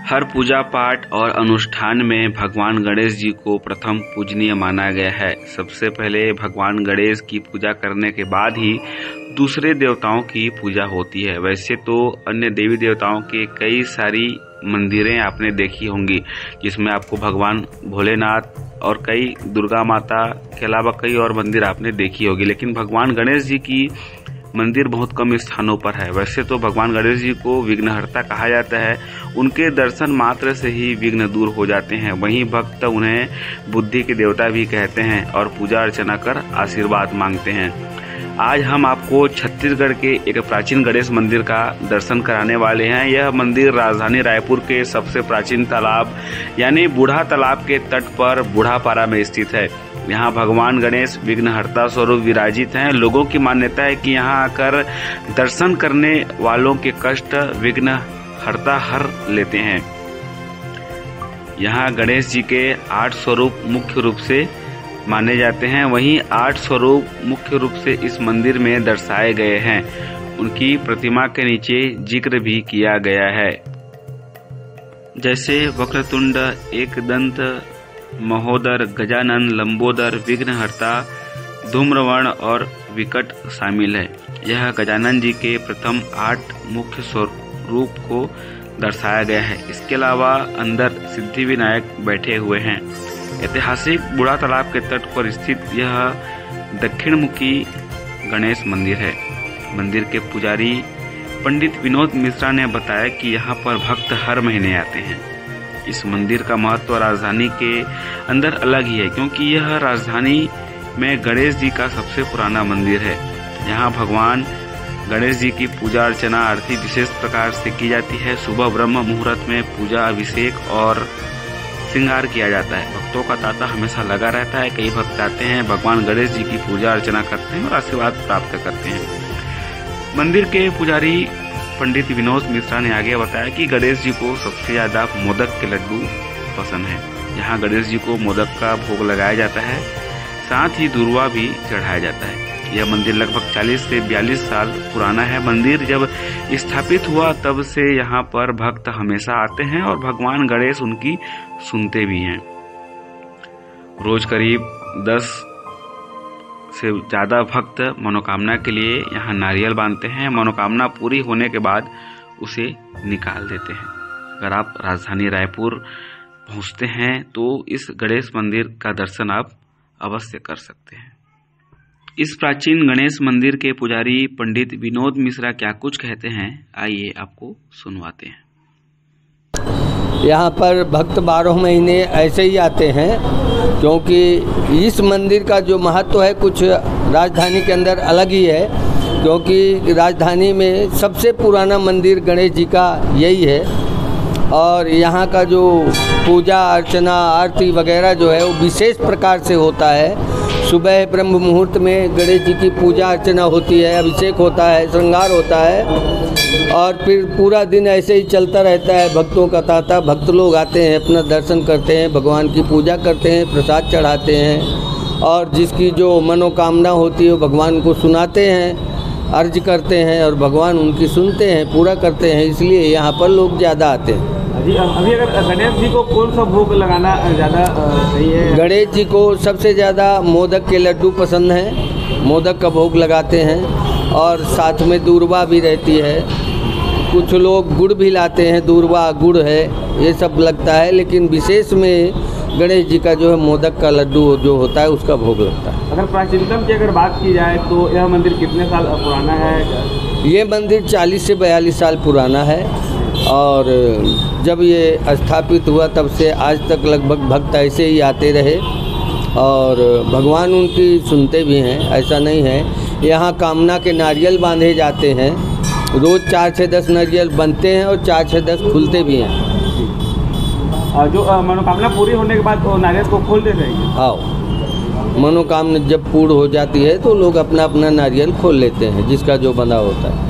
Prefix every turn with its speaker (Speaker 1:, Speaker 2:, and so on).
Speaker 1: हर पूजा पाठ और अनुष्ठान में भगवान गणेश जी को प्रथम पूजनीय माना गया है। सबसे पहले भगवान गणेश की पूजा करने के बाद ही दूसरे देवताओं की पूजा होती है। वैसे तो अन्य देवी देवताओं के कई सारी मंदिरें आपने देखी होंगी, जिसमें आपको भगवान भोलेनाथ और कई दुर्गा माता के अलावा कई और मंदिर आपने देखी होगी, लेकिन भगवान गणेश जी की मंदिर बहुत कम स्थानों पर है। वैसे तो भगवान गणेश जी को विघ्नहर्ता कहा जाता है। उनके दर्शन मात्र से ही विघ्न दूर हो जाते हैं। वहीं भक्त उन्हें बुद्धि के देवता भी कहते हैं और पूजा अर्चना कर आशीर्वाद मांगते हैं। आज हम आपको छत्तीसगढ़ के एक प्राचीन गणेश मंदिर का दर्शन कराने वाले हैं। यह मंदिर राजधानी रायपुर के सबसे प्राचीन तालाब यानी बूढ़ा तालाब के तट पर बूढ़ापारा में स्थित है। यहाँ भगवान गणेश विघ्नहर्ता स्वरूप विराजित हैं। लोगों की मान्यता है कि यहाँ आकर दर्शन करने वालों के कष्ट विघ्नहर्ता हर लेते हैं। यहाँ गणेश जी के 8 स्वरूप मुख्य रूप से माने जाते हैं। वहीं 8 स्वरूप मुख्य रूप से इस मंदिर में दर्शाए गए हैं। उनकी प्रतिमा के नीचे जिक्र भी किया गया है, जैसे वक्रतुंड, एकदंत, महोदर, गजानन, लंबोदर, विघ्नहर्ता, धूम्रवर्ण और विकट शामिल है। यह गजानन जी के प्रथम 8 मुख्य स्वरूप को दर्शाया गया है। इसके अलावा अंदर सिद्धि विनायक बैठे हुए हैं। ऐतिहासिक बूढ़ा तालाब के तट पर स्थित यह दक्षिण मुखी गणेश मंदिर है। मंदिर के पुजारी पंडित विनोद मिश्रा ने बताया कि यहाँ पर भक्त हर महीने आते हैं। इस मंदिर का महत्व राजधानी के अंदर अलग ही है, क्योंकि यह राजधानी में गणेश जी का सबसे पुराना मंदिर है। यहाँ भगवान गणेश जी की पूजा अर्चना आरती विशेष प्रकार से की जाती है। सुबह ब्रह्म मुहूर्त में पूजा, अभिषेक और श्रृंगार किया जाता है। भक्तों का तांता हमेशा लगा रहता है। कई भक्त आते हैं, भगवान गणेश जी की पूजा अर्चना करते हैं और आशीर्वाद प्राप्त करते हैं। मंदिर के पुजारी पंडित विनोद मिश्रा ने आगे बताया कि गणेश जी को सबसे ज्यादा मोदक के लड्डू पसंद है। यहाँ गणेश जी को मोदक का भोग लगाया जाता है, साथ ही दूर्वा भी चढ़ाया जाता है। यह मंदिर लगभग 40 से 42 साल पुराना है। मंदिर जब स्थापित हुआ तब से यहाँ पर भक्त हमेशा आते हैं और भगवान गणेश उनकी सुनते भी हैं। रोज करीब 10 से ज्यादा भक्त मनोकामना के लिए यहाँ नारियल बांधते हैं। मनोकामना पूरी होने के बाद उसे निकाल देते हैं। अगर आप राजधानी रायपुर पहुँचते हैं तो इस गणेश मंदिर का दर्शन आप अवश्य कर सकते हैं। इस प्राचीन गणेश मंदिर के पुजारी पंडित विनोद मिश्रा क्या कुछ कहते हैं, आइए आपको सुनवाते हैं।
Speaker 2: यहाँ पर भक्त 12 महीने ऐसे ही आते हैं, क्योंकि इस मंदिर का जो महत्व है कुछ राजधानी के अंदर अलग ही है। क्योंकि राजधानी में सबसे पुराना मंदिर गणेश जी का यही है और यहाँ का जो पूजा अर्चना आरती वगैरह जो है वो विशेष प्रकार से होता है। सुबह ब्रह्म मुहूर्त में गणेश जी की पूजा अर्चना होती है, अभिषेक होता है, श्रृंगार होता है और फिर पूरा दिन ऐसे ही चलता रहता है। भक्तों का तांता, भक्त लोग आते हैं, अपना दर्शन करते हैं, भगवान की पूजा करते हैं, प्रसाद चढ़ाते हैं और जिसकी जो मनोकामना होती है वो भगवान को सुनाते हैं, अर्ज करते हैं और भगवान उनकी सुनते हैं, पूरा करते हैं। इसलिए यहाँ पर लोग ज़्यादा आते हैं।
Speaker 3: अभी अगर गणेश जी को कौन सा भोग लगाना ज़्यादा सही है?
Speaker 2: गणेश जी को सबसे ज़्यादा मोदक के लड्डू पसंद हैं। मोदक का भोग लगाते हैं और साथ में दूर्वा भी रहती है। कुछ लोग गुड़ भी लाते हैं, दूर्वा गुड़ है, ये सब लगता है। लेकिन विशेष में गणेश जी का जो है मोदक का लड्डू जो होता है उसका भोग लगता है।
Speaker 3: अगर प्राचीनतम की अगर बात की जाए तो यह मंदिर कितने साल पुराना है?
Speaker 2: ये मंदिर 40 से 42 साल पुराना है और जब ये स्थापित हुआ तब से आज तक लगभग भक्त ऐसे ही आते रहे और भगवान उनकी सुनते भी हैं। ऐसा नहीं है। यहाँ कामना के नारियल बांधे जाते हैं। रोज़ 4 से 10 नारियल बनते हैं और 4 से 10 खुलते भी हैं।
Speaker 3: जो मनोकामना पूरी होने के बाद वो नारियल को खोल देते हैं?
Speaker 2: हाँ, मनोकामना जब पूर्ण हो जाती है तो लोग अपना अपना नारियल खोल लेते हैं, जिसका जो बंधा होता है।